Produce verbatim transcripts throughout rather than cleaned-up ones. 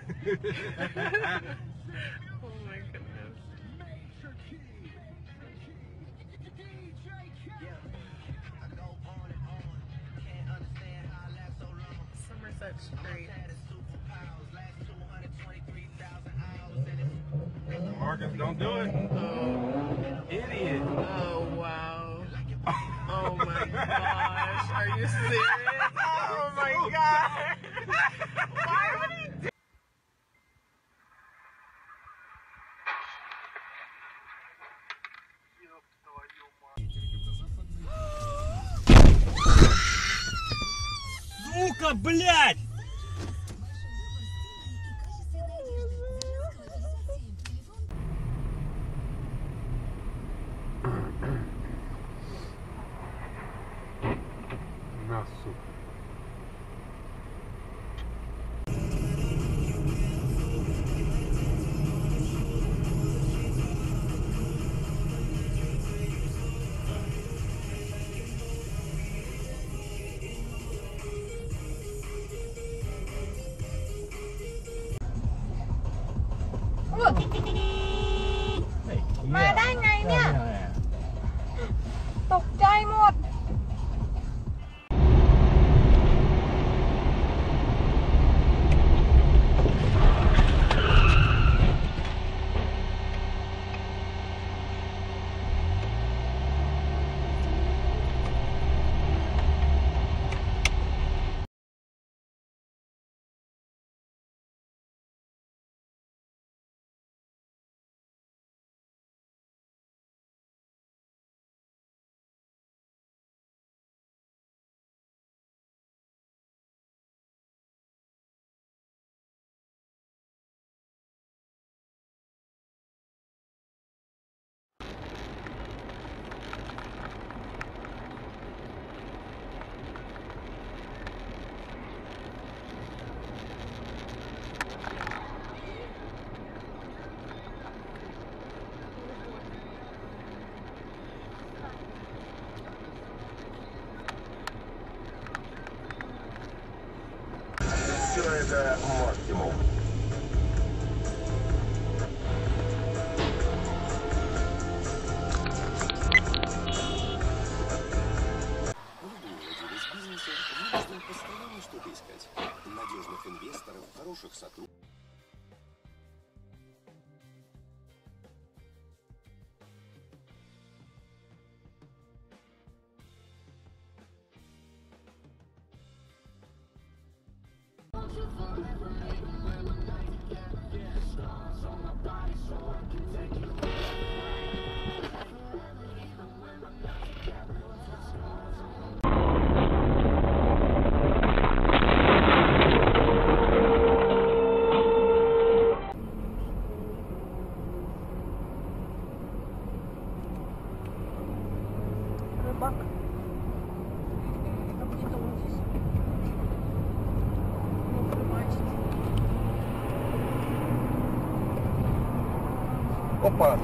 my goodness. Somerset Street. Marcus, don't do it. Oh. Idiot. Oh, wow. Oh my gosh. Are you serious? Oh my god. Why would he do Сука, блядь! На, сука. Ủa? มาได้ไงเนี่ย ตกใจหมด Все это максимум. Владелец бизнеса вынужден постоянно что-то искать. Надежных инвесторов, хороших сотрудников. Рыбак. А где-то вот здесь. Ну, рыбачить. Опа!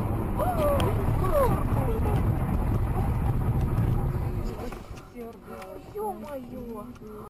Ё-моё!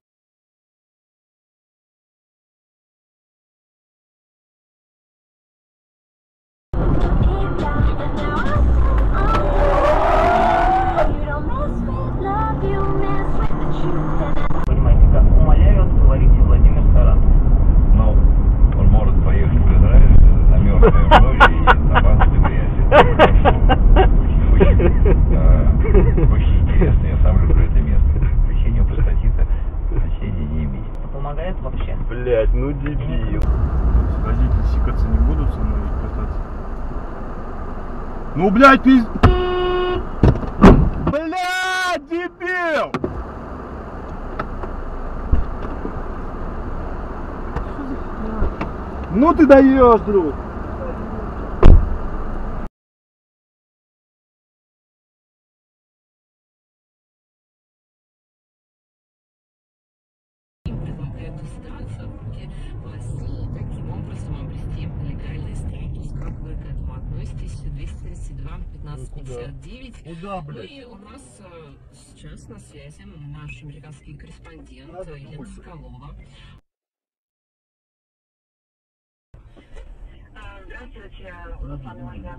Понимаете, как умоляю, говорите Владимир Саратов. Ну, он может поехать в Израиль на мертвое море и на банке грязи. Очень, очень интересно, я сам люблю это место. Причинение простатита соседей не имеет. Помогает вообще? Блять, ну дебил. Родители сикаться не будут со мной кататься? Ну, блядь, пиз... Блядь, дебил! Ну ты даешь, друг! предлагают государственные власти таким образом обрести легальный статус. Как вы к этому относитесь? двести тридцать два пятнадцать пятьдесят девять. Куда, Ну блядь? и у нас э, сейчас на связи наш американский корреспондент Елена Соколова. Здравствуйте, Павел Ольга.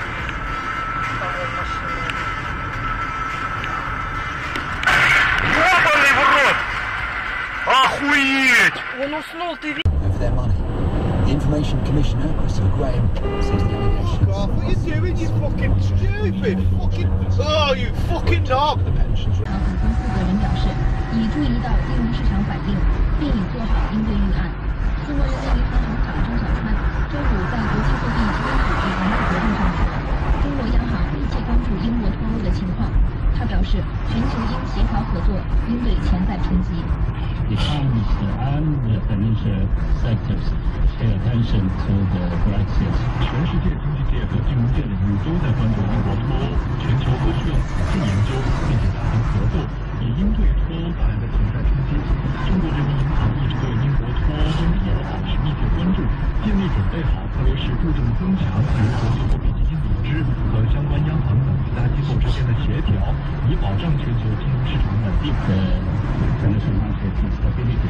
Ёбаный в рот! Охуеть! Он уснул, ты видишь? Over their money. The Information Commissioner, Christopher Graham, says the allegations. What are you doing, you fucking stupid? Fucking. Oh, you fucking dog! The pensions. 股份负责人表示，已注意到金融市场反应，并已做好应对预案。中国人民银行行长张小川周五在国际货币基金组织年会活动上说，中国央行密切关注英国脱欧的情况。他表示，全球应协调合作，应对潜在冲击。 Economists and the financial sectors pay attention to the Brexit. 全世界经济界和金融界领域都在关注英国脱欧，全球都需要仔细研究并且加强合作，以应对脱欧带来的潜在冲击。中国人民银行一直对英国脱欧问题保持密切关注，尽力准备好特别是注重增强与国际货币基金组织和相关央行等其他机构之间的协调，以保障全球金融市场稳定。The international market stability.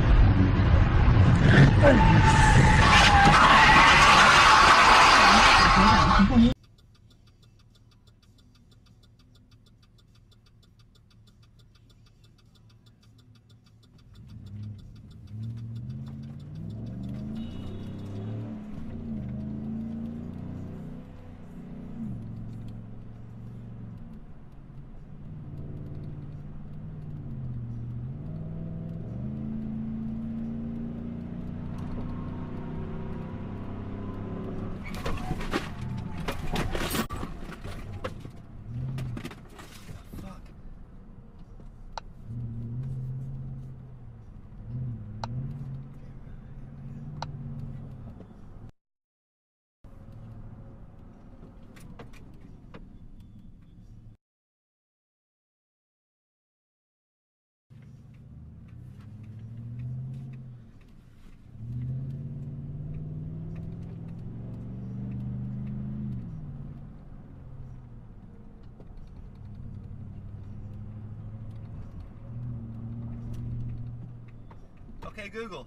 Okay, Google.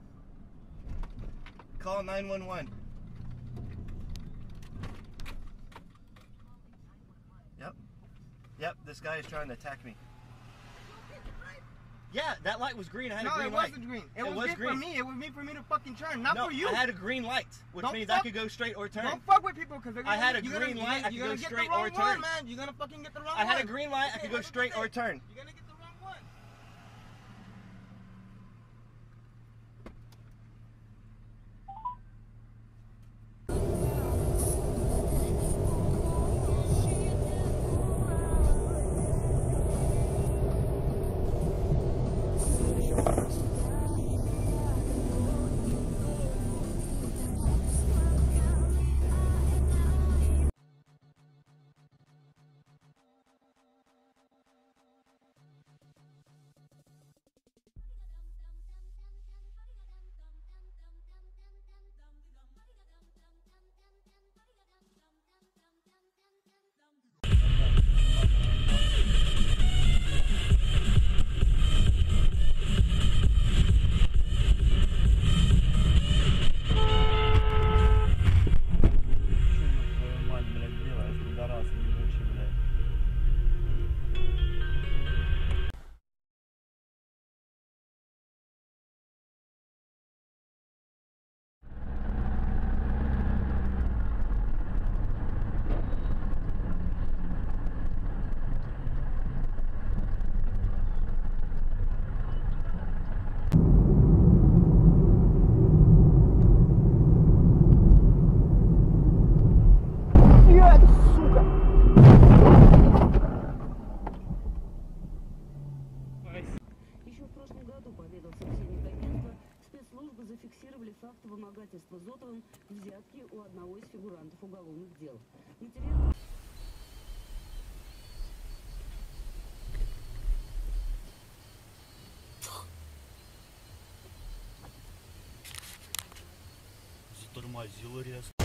Call nine one one. Yep. Yep, this guy is trying to attack me. Yeah, that light was green. I had no, a green it light. wasn't green. It, It was, was meant green. for me. It was meant for me to fucking turn, not no, for you. I had a green light, which Don't means fuck- I could go straight or turn. Don't fuck with people because they're I gonna. had a you're green gonna, light, I You're could gonna go get straight the wrong or turn. One, man. You're gonna fucking get the wrong I had one. a green light, I Okay, could go have a straight good or day. turn. You're gonna get the wrong one. зафиксировали факт вымогательства Зотовым взятки у одного из фигурантов уголовных дел. Материал... Затормозил резко.